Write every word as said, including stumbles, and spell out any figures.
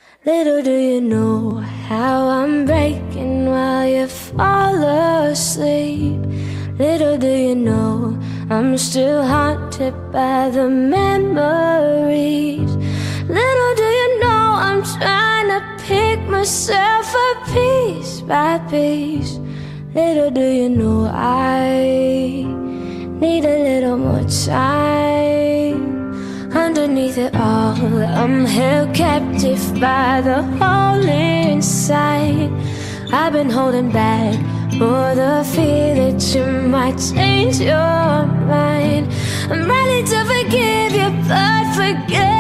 Little do you know how I'm breaking while you fall asleep. Little do you know I'm still haunted by the memories. Little do you know I'm trying to pick myself up piece by piece. Little do you know I need a little more time. Underneath it all, I'm held captive by the hole inside. I've been holding back for the fear that you might change your mind. I'm ready to forgive you, but forget